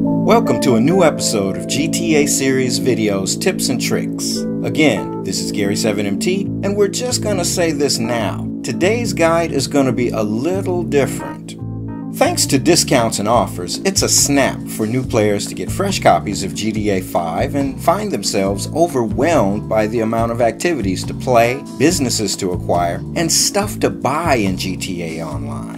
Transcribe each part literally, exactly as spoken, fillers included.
Welcome to a new episode of G T A Series Videos Tips and Tricks. Again, this is Gary seven M T, and we're just gonna say this now. Today's guide is gonna be a little different. Thanks to discounts and offers, it's a snap for new players to get fresh copies of G T A five and find themselves overwhelmed by the amount of activities to play, businesses to acquire, and stuff to buy in G T A Online.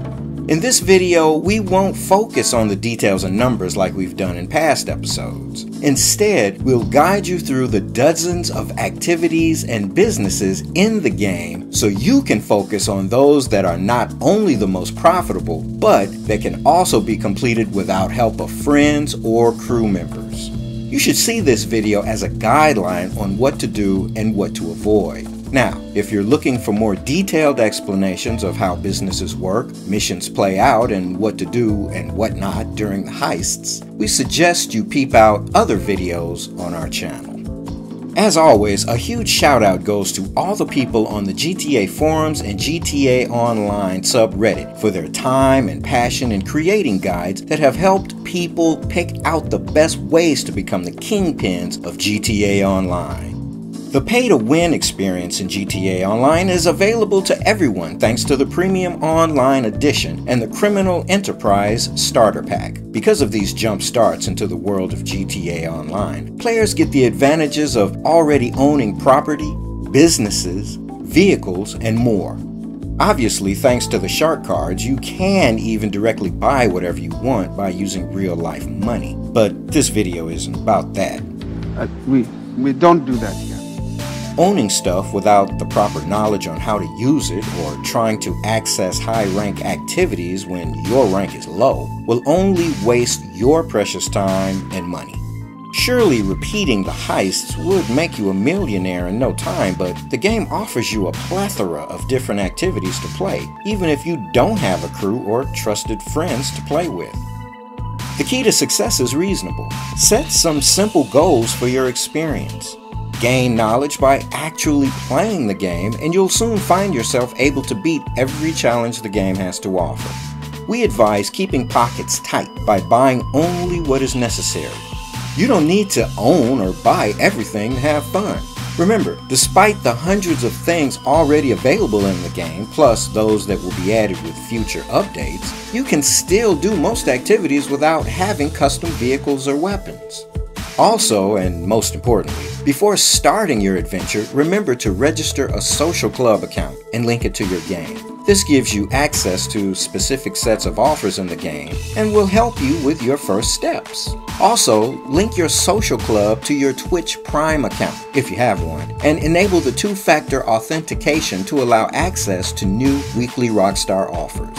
In this video, we won't focus on the details and numbers like we've done in past episodes. Instead, we'll guide you through the dozens of activities and businesses in the game so you can focus on those that are not only the most profitable, but that can also be completed without help of friends or crew members. You should see this video as a guideline on what to do and what to avoid. Now, if you're looking for more detailed explanations of how businesses work, missions play out, and what to do and what not during the heists, we suggest you peep out other videos on our channel. As always, a huge shout out goes to all the people on the G T A forums and G T A Online subreddit for their time and passion in creating guides that have helped people pick out the best ways to become the kingpins of G T A Online. The pay-to-win experience in G T A Online is available to everyone thanks to the Premium Online Edition and the Criminal Enterprise Starter Pack. Because of these jump starts into the world of G T A Online, players get the advantages of already owning property, businesses, vehicles, and more. Obviously, thanks to the shark cards, you can even directly buy whatever you want by using real-life money. But this video isn't about that. Uh, we, we don't do that here. Owning stuff without the proper knowledge on how to use it or trying to access high-rank activities when your rank is low will only waste your precious time and money. Surely repeating the heists would make you a millionaire in no time, but the game offers you a plethora of different activities to play, even if you don't have a crew or trusted friends to play with. The key to success is reasonable. Set some simple goals for your experience. Gain knowledge by actually playing the game, and you'll soon find yourself able to beat every challenge the game has to offer. We advise keeping pockets tight by buying only what is necessary. You don't need to own or buy everything to have fun. Remember, despite the hundreds of things already available in the game, plus those that will be added with future updates, you can still do most activities without having custom vehicles or weapons. Also, and most importantly, before starting your adventure, remember to register a social club account and link it to your game. This gives you access to specific sets of offers in the game and will help you with your first steps. Also, link your social club to your Twitch Prime account, if you have one, and enable the two-factor authentication to allow access to new weekly Rockstar offers.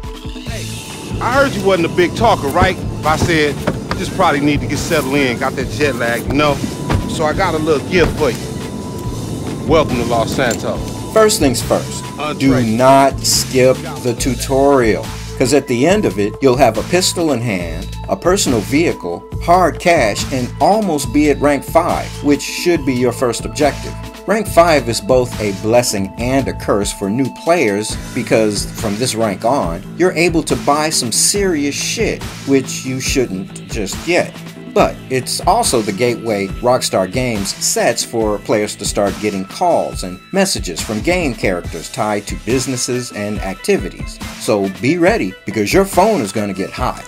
Hey, I heard you wasn't a big talker, right? I said, you just probably need to get settled in, got that jet lag, you know? So I got a little gift for you. Welcome to Los Santos. First things first, do not skip the tutorial, because at the end of it, you'll have a pistol in hand, a personal vehicle, hard cash, and almost be at rank five, which should be your first objective. Rank five is both a blessing and a curse for new players because from this rank on, you're able to buy some serious shit, which you shouldn't just yet. But it's also the gateway Rockstar Games sets for players to start getting calls and messages from game characters tied to businesses and activities. So be ready, because your phone is going to get hot.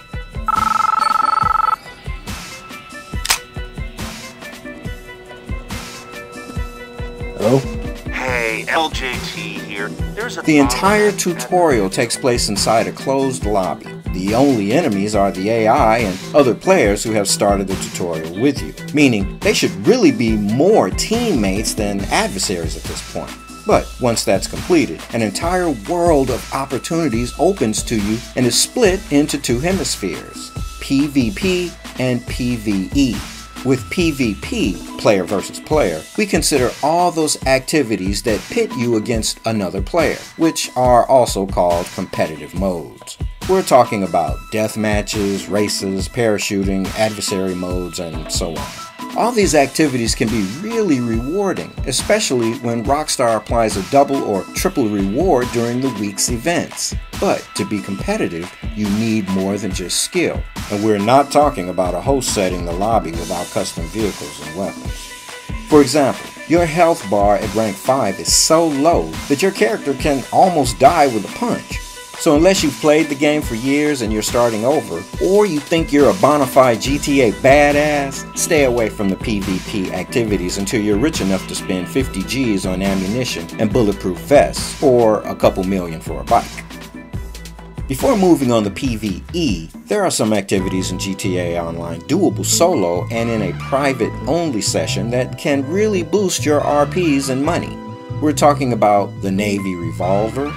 Hello? Hey, L J T here. There's a The entire tutorial takes place inside a closed lobby. The only enemies are the A I and other players who have started the tutorial with you, meaning they should really be more teammates than adversaries at this point. But once that's completed, an entire world of opportunities opens to you and is split into two hemispheres, PvP and PvE. With PvP, player versus player, we consider all those activities that pit you against another player, which are also called competitive modes. We're talking about death matches, races, parachuting, adversary modes, and so on. All these activities can be really rewarding, especially when Rockstar applies a double or triple reward during the week's events. But to be competitive, you need more than just skill. And we're not talking about a host setting the lobby without custom vehicles and weapons. For example, your health bar at rank five is so low that your character can almost die with a punch. So unless you've played the game for years and you're starting over, or you think you're a bona fide G T A badass, stay away from the PvP activities until you're rich enough to spend fifty G's on ammunition and bulletproof vests, or a couple million for a bike. Before moving on to PvE, there are some activities in G T A Online doable solo and in a private-only session that can really boost your R Ps and money. We're talking about the Navy Revolver,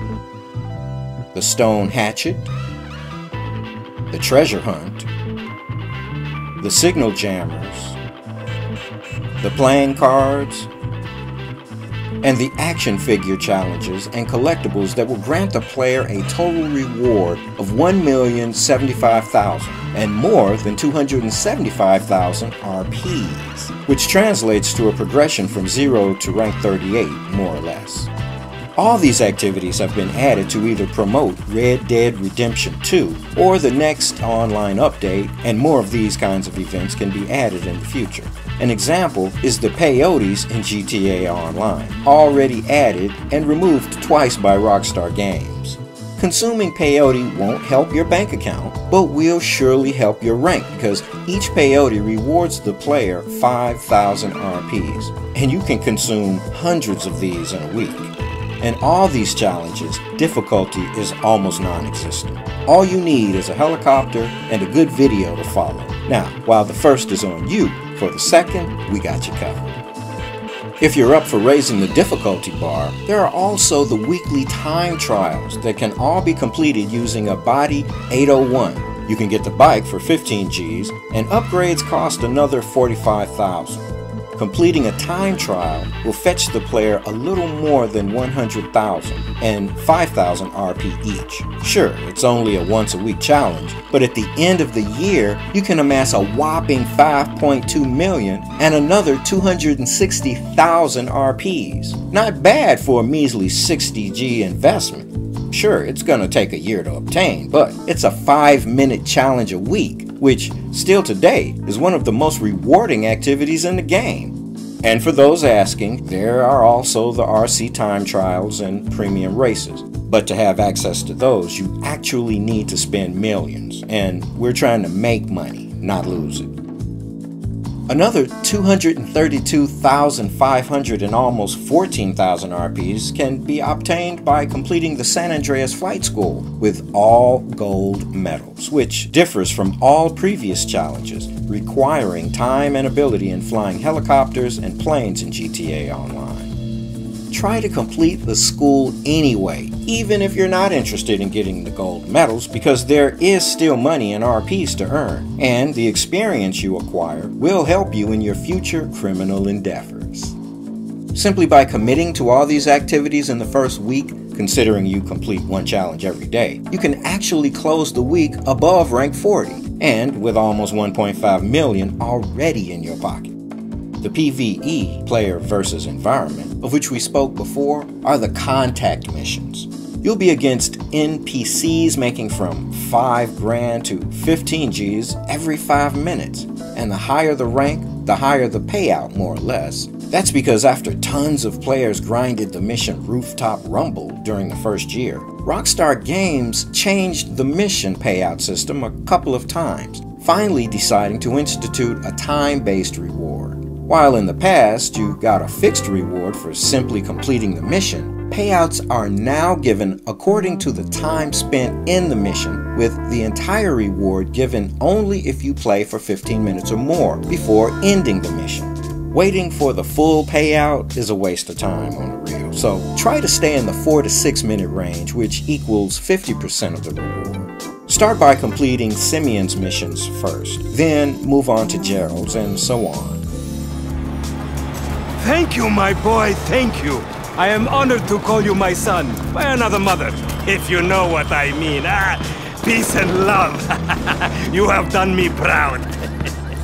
the Stone Hatchet, the Treasure Hunt, the Signal Jammers, the Playing Cards, and the action figure challenges and collectibles that will grant the player a total reward of one million seventy-five thousand and more than two hundred seventy-five thousand R Ps, which translates to a progression from zero to rank thirty-eight, more or less. All these activities have been added to either promote Red Dead Redemption two or the next online update, and more of these kinds of events can be added in the future. An example is the peyotes in G T A Online, already added and removed twice by Rockstar Games. Consuming peyote won't help your bank account, but will surely help your rank because each peyote rewards the player five thousand R Ps, and you can consume hundreds of these in a week. In all these challenges, difficulty is almost non-existent. All you need is a helicopter and a good video to follow. Now, while the first is on you, for the second, we got you covered. If you're up for raising the difficulty bar, there are also the weekly time trials that can all be completed using a Body eight oh one. You can get the bike for fifteen G's, and upgrades cost another forty-five thousand. Completing a time trial will fetch the player a little more than one hundred thousand and five thousand R P each. Sure, it's only a once a week challenge, but at the end of the year, you can amass a whopping five point two million and another two hundred sixty thousand R Ps. Not bad for a measly sixty G investment. Sure, it's gonna take a year to obtain, but it's a five minute challenge a week, which still today is one of the most rewarding activities in the game. And for those asking, there are also the R C time trials and premium races. But to have access to those, you actually need to spend millions, and we're trying to make money, not lose it. Another two hundred thirty-two thousand five hundred and almost fourteen thousand R Ps can be obtained by completing the San Andreas Flight School with all gold medals, which differs from all previous challenges, requiring time and ability in flying helicopters and planes in G T A Online. Try to complete the school anyway, even if you're not interested in getting the gold medals, because there is still money and R Ps to earn, and the experience you acquire will help you in your future criminal endeavors. Simply by committing to all these activities in the first week, considering you complete one challenge every day, you can actually close the week above rank forty, and with almost one point five million already in your pocket. The PvE, player versus environment, of which we spoke before, are the contact missions. You'll be against N P Cs making from five grand to fifteen G's every five minutes, and the higher the rank, the higher the payout, more or less. That's because after tons of players grinded the mission Rooftop Rumble during the first year, Rockstar Games changed the mission payout system a couple of times, finally deciding to institute a time-based reward. While in the past you got a fixed reward for simply completing the mission, payouts are now given according to the time spent in the mission, with the entire reward given only if you play for fifteen minutes or more before ending the mission. Waiting for the full payout is a waste of time on the real, so try to stay in the four to six minute range, which equals fifty percent of the reward. Start by completing Simeon's missions first, then move on to Gerald's, and so on. Thank you, my boy, thank you. I am honored to call you my son, by another mother, if you know what I mean. Ah, peace and love. You have done me proud.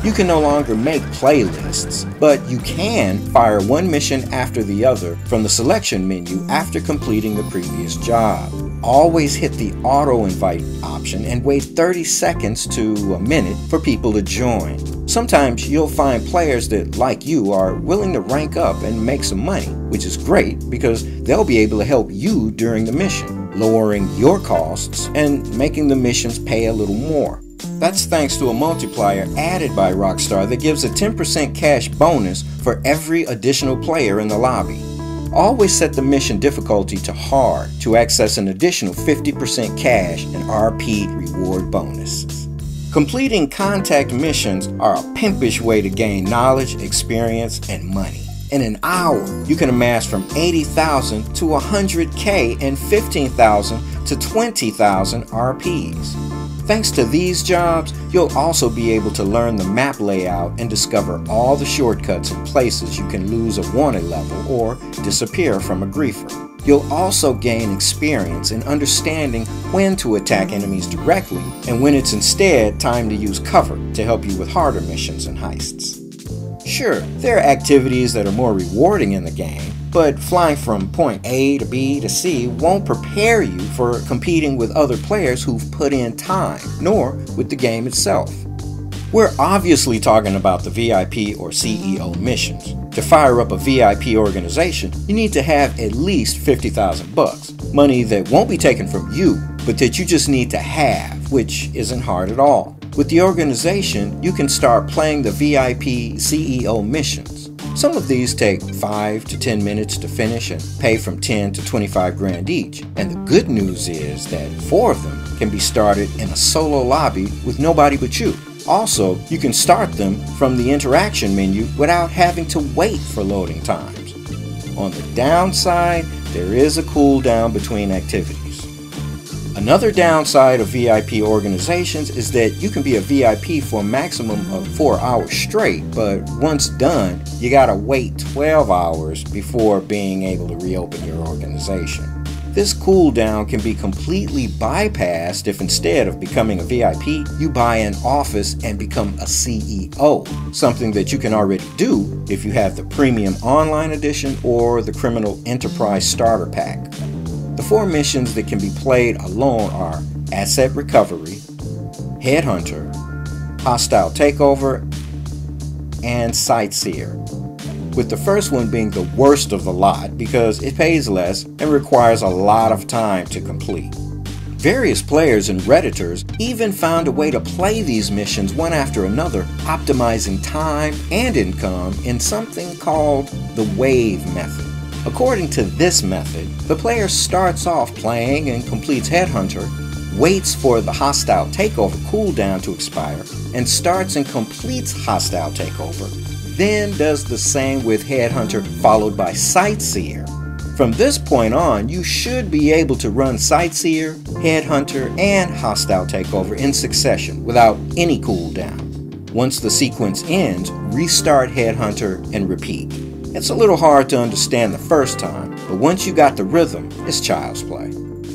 You can no longer make playlists, but you can fire one mission after the other from the selection menu after completing the previous job. Always hit the auto invite option and wait thirty seconds to a minute for people to join. Sometimes you'll find players that, like you, are willing to rank up and make some money, which is great because they'll be able to help you during the mission, lowering your costs and making the missions pay a little more. That's thanks to a multiplier added by Rockstar that gives a ten percent cash bonus for every additional player in the lobby. Always set the mission difficulty to hard to access an additional fifty percent cash and R P reward bonuses. Completing contact missions are a pimpish way to gain knowledge, experience, and money. In an hour, you can amass from eighty thousand to one hundred K and fifteen thousand to twenty thousand R Ps. Thanks to these jobs, you'll also be able to learn the map layout and discover all the shortcuts and places you can lose a wanted level or disappear from a griefer. You'll also gain experience in understanding when to attack enemies directly and when it's instead time to use cover to help you with harder missions and heists. Sure, there are activities that are more rewarding in the game, but flying from point A to B to C won't prepare you for competing with other players who've put in time, nor with the game itself. We're obviously talking about the V I P or C E O missions. To fire up a V I P organization, you need to have at least fifty thousand bucks, money that won't be taken from you, but that you just need to have, which isn't hard at all. With the organization, you can start playing the V I P C E O missions. Some of these take five to ten minutes to finish and pay from ten to twenty-five grand each. And the good news is that four of them can be started in a solo lobby with nobody but you. Also, you can start them from the interaction menu without having to wait for loading times. On the downside, there is a cooldown between activities. Another downside of V I P organizations is that you can be a V I P for a maximum of four hours straight, but once done, you gotta wait twelve hours before being able to reopen your organization. This cooldown can be completely bypassed if instead of becoming a V I P, you buy an office and become a C E O, something that you can already do if you have the Premium Online Edition or the Criminal Enterprise Starter Pack. The four missions that can be played alone are Asset Recovery, Headhunter, Hostile Takeover, and Sightseer, with the first one being the worst of the lot because it pays less and requires a lot of time to complete. Various players and Redditors even found a way to play these missions one after another, optimizing time and income in something called the wave method. According to this method, the player starts off playing and completes Headhunter, waits for the Hostile Takeover cooldown to expire, and starts and completes Hostile Takeover, then does the same with Headhunter followed by Sightseer. From this point on, you should be able to run Sightseer, Headhunter, and Hostile Takeover in succession without any cooldown. Once the sequence ends, restart Headhunter and repeat. It's a little hard to understand the first time, but once you got the rhythm, it's child's play.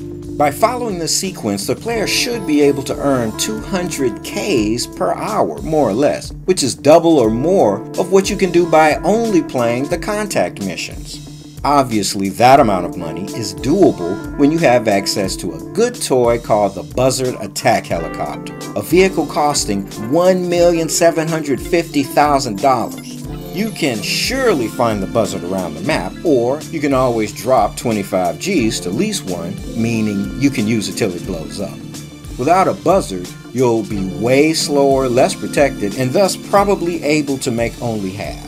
By following this sequence, the player should be able to earn two hundred Ks per hour, more or less, which is double or more of what you can do by only playing the contact missions. Obviously, that amount of money is doable when you have access to a good toy called the Buzzard Attack Helicopter, a vehicle costing one million seven hundred fifty thousand dollars. You can surely find the Buzzard around the map, or you can always drop twenty-five G's to lease one, meaning you can use it till it blows up. Without a Buzzard, you'll be way slower, less protected, and thus probably able to make only half.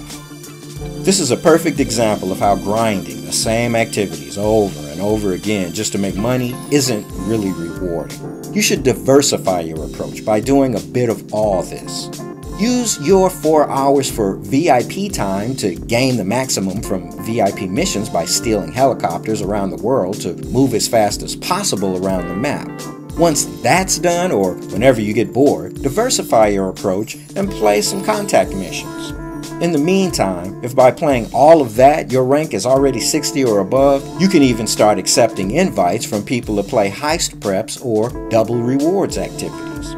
This is a perfect example of how grinding the same activities over and over again just to make money isn't really rewarding. You should diversify your approach by doing a bit of all this. Use your four hours for V I P time to gain the maximum from V I P missions by stealing helicopters around the world to move as fast as possible around the map. Once that's done, or whenever you get bored, diversify your approach and play some contact missions. In the meantime, if by playing all of that your rank is already sixty or above, you can even start accepting invites from people to play heist preps or double rewards activities.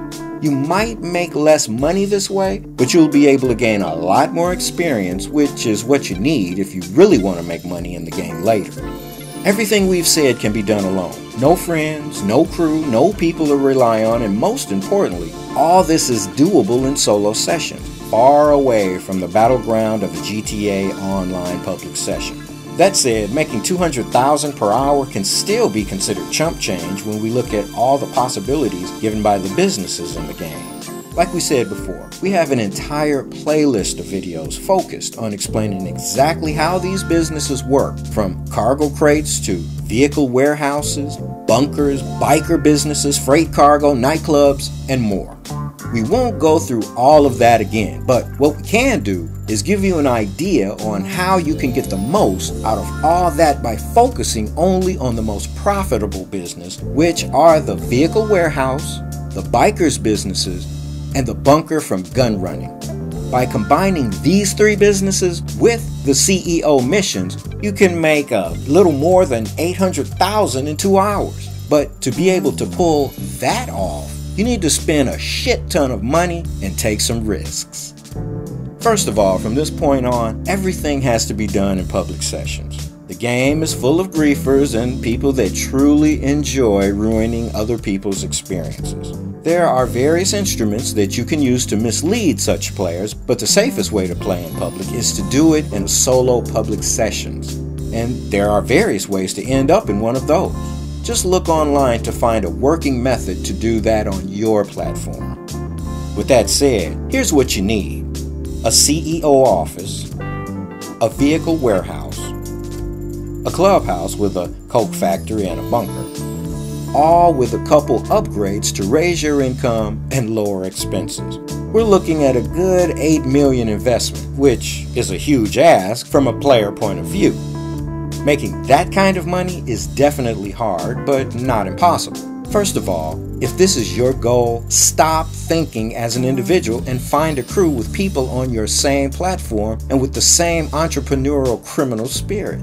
You might make less money this way, but you'll be able to gain a lot more experience, which is what you need if you really want to make money in the game later. Everything we've said can be done alone. No friends, no crew, no people to rely on, and most importantly, all this is doable in solo sessions, far away from the battleground of the G T A Online public session. That said, making two hundred thousand dollars per hour can still be considered chump change when we look at all the possibilities given by the businesses in the game. Like we said before, we have an entire playlist of videos focused on explaining exactly how these businesses work, from cargo crates to vehicle warehouses, bunkers, biker businesses, freight cargo, nightclubs, and more. We won't go through all of that again, but what we can do is give you an idea on how you can get the most out of all that by focusing only on the most profitable business, which are the vehicle warehouse, the bikers businesses, and the bunker from gun running. By combining these three businesses with the C E O missions, you can make a little more than eight hundred thousand dollars in two hours. But to be able to pull that off, you need to spend a shit ton of money and take some risks. First of all, from this point on, everything has to be done in public sessions. The game is full of griefers and people that truly enjoy ruining other people's experiences. There are various instruments that you can use to mislead such players, but the safest way to play in public is to do it in solo public sessions. And there are various ways to end up in one of those. Just look online to find a working method to do that on your platform. With that said, here's what you need: a C E O office, a vehicle warehouse, a clubhouse with a coke factory and a bunker, all with a couple upgrades to raise your income and lower expenses. We're looking at a good eight million dollars investment, which is a huge ask from a player point of view. Making that kind of money is definitely hard, but not impossible. First of all, if this is your goal, stop thinking as an individual and find a crew with people on your same platform and with the same entrepreneurial criminal spirit.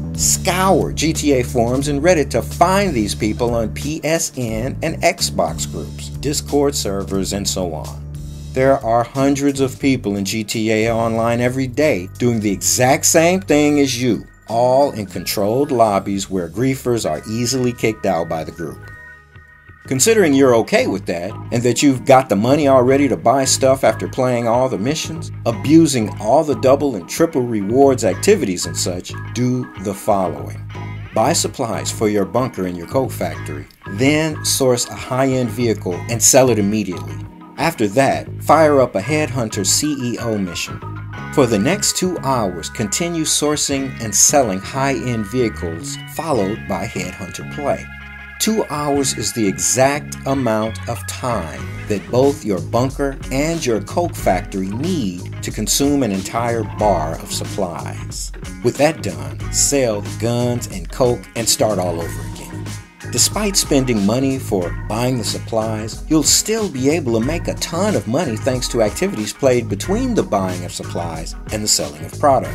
Scour G T A forums and Reddit to find these people on P S N and Xbox groups, Discord servers, and so on. There are hundreds of people in G T A Online every day doing the exact same thing as you, all in controlled lobbies where griefers are easily kicked out by the group. Considering you're okay with that, and that you've got the money already to buy stuff after playing all the missions, abusing all the double and triple rewards activities and such, do the following. Buy supplies for your bunker and your coke factory, then source a high-end vehicle and sell it immediately. After that, fire up a Headhunter C E O mission. For the next two hours, continue sourcing and selling high-end vehicles, followed by Headhunter play. Two hours is the exact amount of time that both your bunker and your coke factory need to consume an entire bar of supplies. With that done, sell the guns and coke and start all over again. Despite spending money for buying the supplies, you'll still be able to make a ton of money thanks to activities played between the buying of supplies and the selling of product.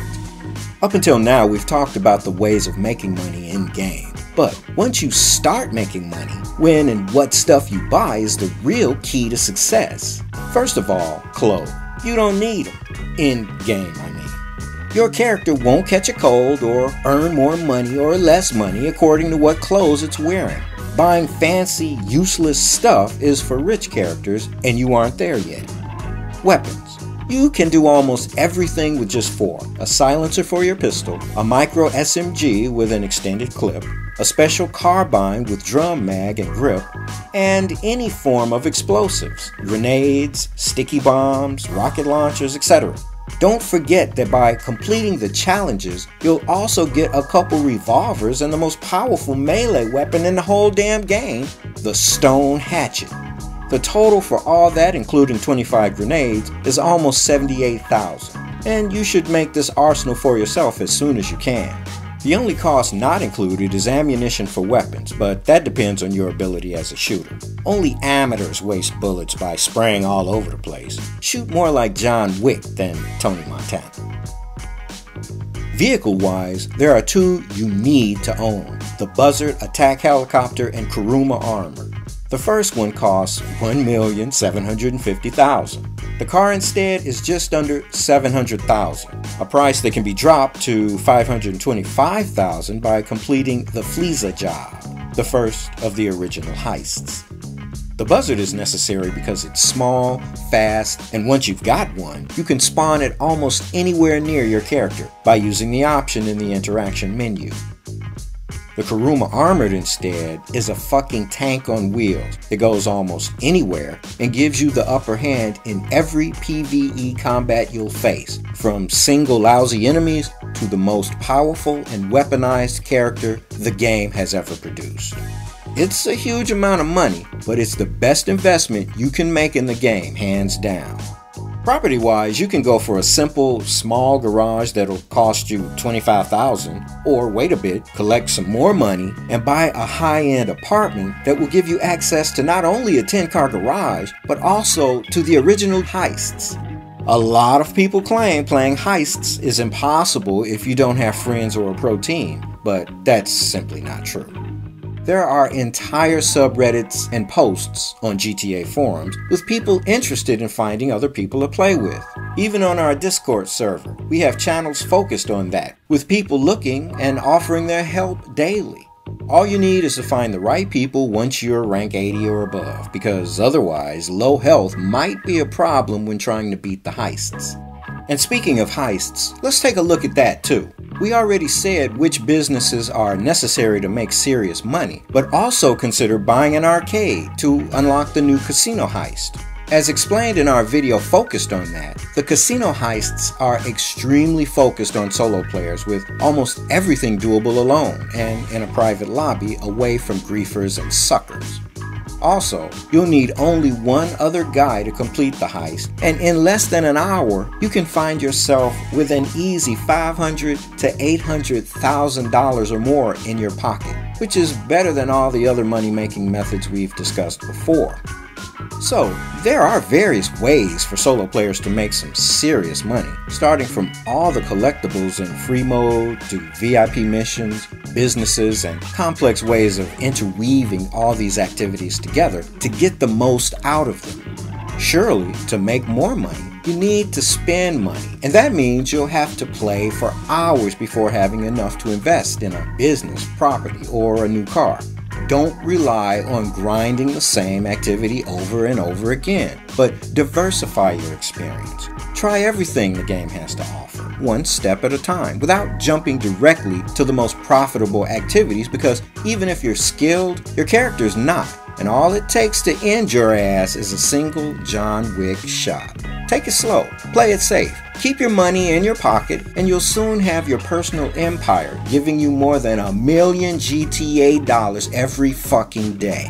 Up until now, we've talked about the ways of making money in-game. But once you start making money, when and what stuff you buy is the real key to success. First of all, clothes. You don't need them. In-game, I mean. Your character won't catch a cold or earn more money or less money according to what clothes it's wearing. Buying fancy, useless stuff is for rich characters, and you aren't there yet. Weapons. You can do almost everything with just four. A silencer for your pistol, a micro S M G with an extended clip, a special carbine with drum mag and grip, and any form of explosives, grenades, sticky bombs, rocket launchers, et cetera. Don't forget that by completing the challenges, you'll also get a couple revolvers and the most powerful melee weapon in the whole damn game, the stone hatchet. The total for all that, including twenty-five grenades, is almost seventy-eight thousand, and you should make this arsenal for yourself as soon as you can. The only cost not included is ammunition for weapons, but that depends on your ability as a shooter. Only amateurs waste bullets by spraying all over the place. Shoot more like John Wick than Tony Montana. Vehicle-wise, there are two you need to own: the Buzzard attack helicopter and Kuruma armor. The first one costs one million seven hundred fifty thousand dollars. The car instead is just under seven hundred thousand dollars, a price that can be dropped to five hundred twenty-five thousand dollars by completing the Fleeza job, the first of the original heists. The buzzard is necessary because it's small, fast, and once you've got one, you can spawn it almost anywhere near your character by using the option in the interaction menu. The Kuruma Armored instead is a fucking tank on wheels that goes almost anywhere and gives you the upper hand in every PvE combat you'll face, from single lousy enemies to the most powerful and weaponized character the game has ever produced. It's a huge amount of money, but it's the best investment you can make in the game, hands down. Property-wise, you can go for a simple, small garage that'll cost you twenty-five thousand dollars, or wait a bit, collect some more money, and buy a high-end apartment that will give you access to not only a ten-car garage, but also to the original heists. A lot of people claim playing heists is impossible if you don't have friends or a pro team, but that's simply not true. There are entire subreddits and posts on G T A forums with people interested in finding other people to play with. Even on our Discord server, we have channels focused on that, with people looking and offering their help daily. All you need is to find the right people once you're rank eighty or above, because otherwise low health might be a problem when trying to beat the heists. And speaking of heists, let's take a look at that too. We already said which businesses are necessary to make serious money, but also consider buying an arcade to unlock the new casino heist. As explained in our video focused on that, the casino heists are extremely focused on solo players, with almost everything doable alone and in a private lobby away from griefers and suckers. Also, you'll need only one other guy to complete the heist, and in less than an hour, you can find yourself with an easy five hundred thousand to eight hundred thousand dollars or more in your pocket, which is better than all the other money-making methods we've discussed before. So, there are various ways for solo players to make some serious money, starting from all the collectibles in Freemode to V I P missions, businesses, and complex ways of interweaving all these activities together to get the most out of them. Surely, to make more money, you need to spend money, and that means you'll have to play for hours before having enough to invest in a business, property, or a new car. Don't rely on grinding the same activity over and over again, but diversify your experience. Try everything the game has to offer, one step at a time, without jumping directly to the most profitable activities, because even if you're skilled, your character's not, and all it takes to end your ass is a single John Wick shot. Take it slow, play it safe, keep your money in your pocket, and you'll soon have your personal empire giving you more than a million G T A dollars every fucking day.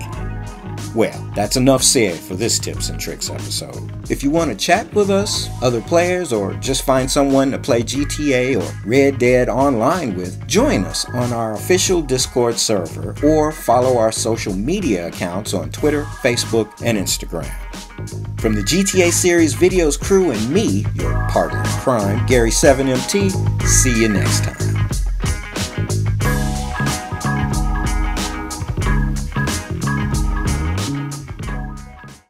Well, that's enough said for this Tips and Tricks episode. If you want to chat with us, other players, or just find someone to play G T A or Red Dead online with, join us on our official Discord server or follow our social media accounts on Twitter, Facebook, and Instagram. From the G T A series videos crew and me, your partner in crime, Gary seven M T, see you next time.